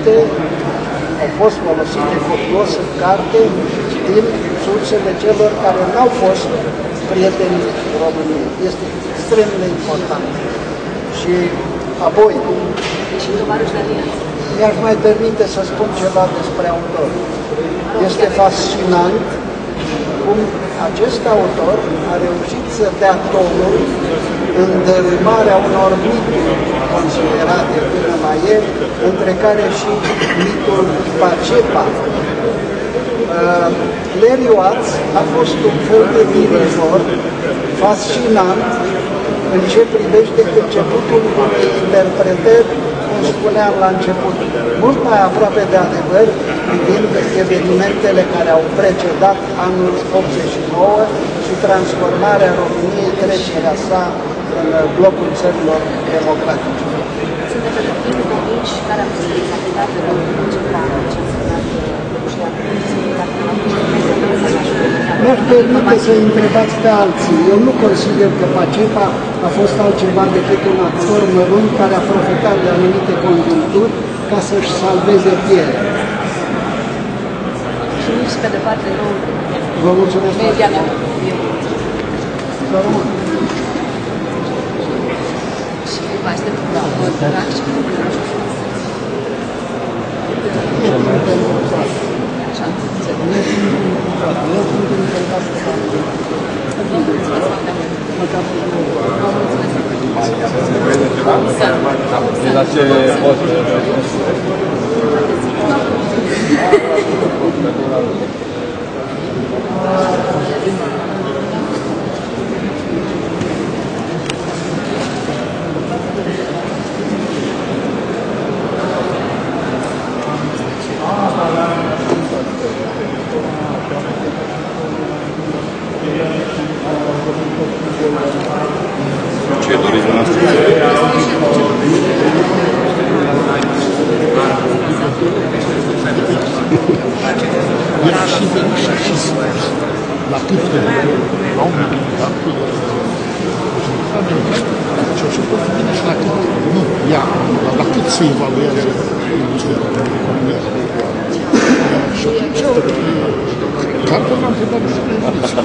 folosite, au fost folosite copios în carte din sursele celor care n-au fost prieteni României. Este extrem de important. Și apoi, mi-aș mai permite să spun ceva despre autor. Este fascinant cum acest autor a reușit să dea tonul în dărâmarea unor mituri considerate până la ieri, între care și mitul Pacepa. Larry Watts a fost un fel de dirijor fascinant în ce privește începutul unei interpretări, cum spuneam la început, mult mai aproape de adevăr, privind evenimentele care au precedat anul 89 și transformarea României, trecerea sa în blocul țărilor democratice. Sunteți efectiv convinși care a fost exactitate de Pacepa, ce înseamnă Mi-aș permite să întrebați pe alții. Eu nu consider că Pacepa a fost altceva decât un actor mărunt care a profitat de anumite conjuncturi ca să-și salveze pielea. Și nici pe departe nu... Vă mulțumesc. Media mea. Vă rămân. Și vă aștept la următoarea și la ce pot? Ce doriți dumneavoastră? Era și venit și la cât de la un moment dat, și așa tot vine și la cât, nu, ia, la cât se evaluează industria de economie. Și atunci, cartea m-a întrebat despre evoluție.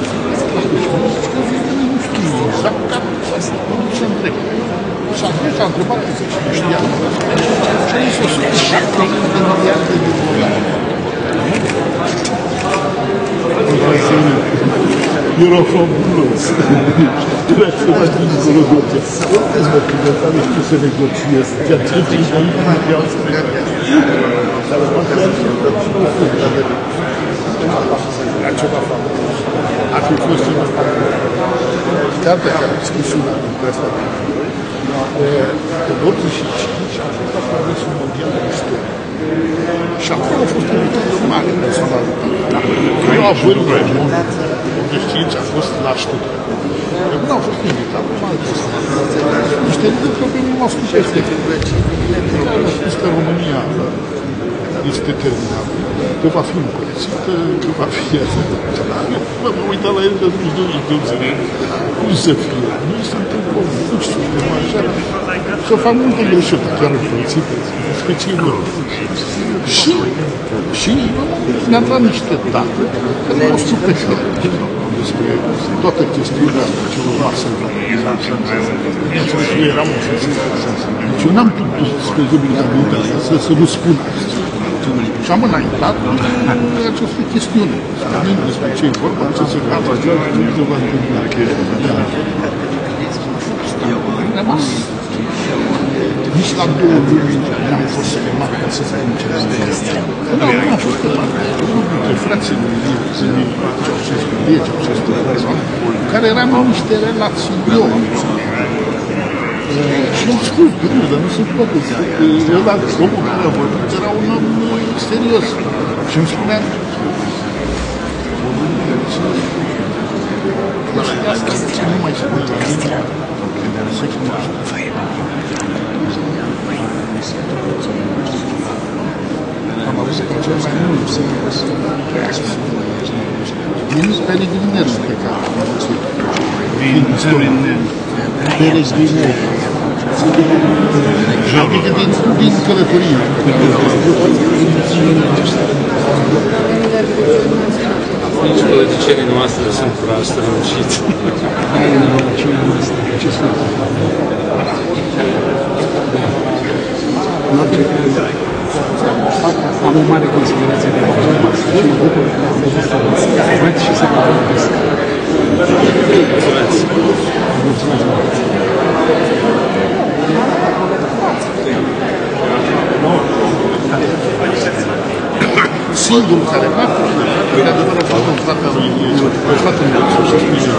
Nu știu exact, dar nu se întreb. Și atunci a întrebat că știa. Și a zis 107 de miliarde de dolari. Erau fabulos. Era ceva din Gologotea. Uite-ți mă, că de-a nu știu să negociez. Chiar ce timp nu vreau să negociez. Era ceva fabulos. Ar fi fost ceva fabulos. Cartea care a scris una dintre asta, în 85 a fost la Congresul Mondial de Istorie. Și acolo a fost invitat de mare personalitate. Eu având de știință a fost la Stuttgart. Nu a fost invitat de mare personalitate. Niște lucruri probleme m-au spus peste. Care a spus că România este terminată, că va fi împărțită, că va fi mă uitam la el și atunci nu știu cum să fie. Nu se întâmplă, nu știu, așa. Să fac multe greșeli, chiar împărțită, special. Și mi-am dat niște date care m-au stupefiat despre toată chestiunea ce urma să eu eram în deci eu n-am putut, spre exemplu, să nu spun asta. Și am înaintat această chestiune. Spunem despre ce e vorba, ce se va face, ce se va întâmpla. Am rămas. Nici la 2 luni n-am fost chemat ca să se încerce. Nu am fost chemat. Unul dintre frații lui Ceaușescu, care eram în niște relații și am spus, dar nu se poate. Ăla, omul care a vorbit, era un om serios. Și îmi spunea, asta ce nu mai spune la mine, se cunoaște. Am avut pe cel mai mult din Peregrinelul pe care am văzut. Din Peregrinelul. Adică din călătorie. Nici politicienii noastre sunt prea străluciți. Am o mare considerație de performanță și mă bucur că am fost să văd și să vorbesc. Mulțumesc! Mulțumesc! Singurul care poate, de adevăr a fost un frate al lui fratele meu, să spune,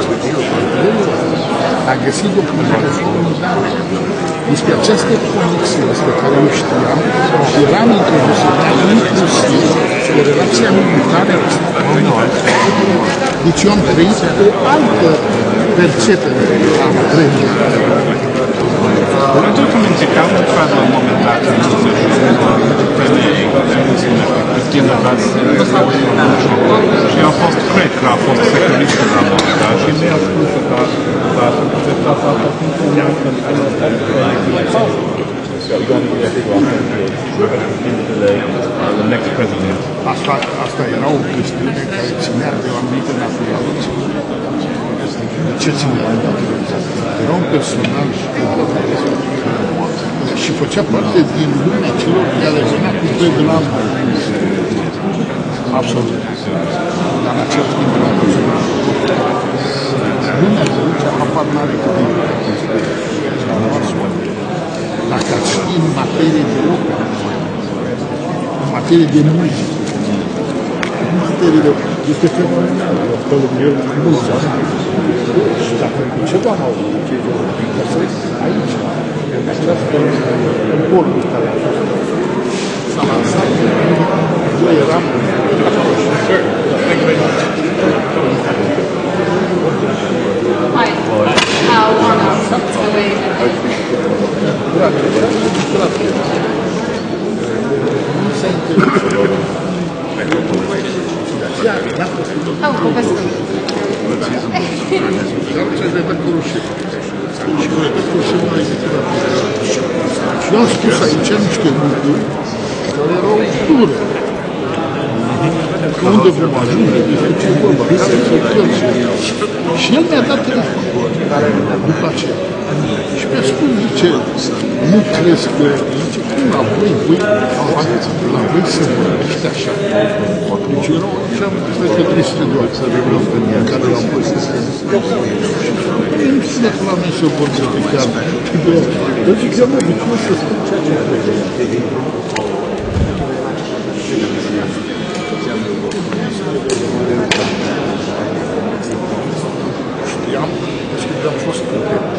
a găsit documentație despre această conexiune despre care nu știam, eram introdusă inclusiv de relația militară a Deci eu am trăit o altă percepere a vremii. Pentru că încercam să fac la un moment dat în și a fost, cred că a fost securistă la un moment dat și mi-a spus că a acceptat asta the next president. Asta era o chestiune care ținea de o anumită naturalitate. De ce ținea? Era un personaj și făcea parte din lumea celor care venea cu doi de la absolut. Dar în acel timp era un personaj. Lumea de aici apar n-are cât de dacă ați ști în materie de operă, în materie de muzică, în materie de... Este fenomenal, el muzică. Și dacă ceva am auzit, ce aici, în polul care a fost, s-a lansat, eu eram Și am spus aici niște lucruri care erau dure. Că unde vom ajunge, despre ce vorba, care sunt cărți. Și el mi-a dat telefon după aceea. Și mi-a spus, zice, nu crezi că, zice, cum la voi să vorbești așa? Deci erau, cred că 300 de ori în care l-am păsit. Și nu spune că la mine să vorbesc pe chiar. Eu zic, eu mă duc să spun ceea ce trebuie. Știam, am fost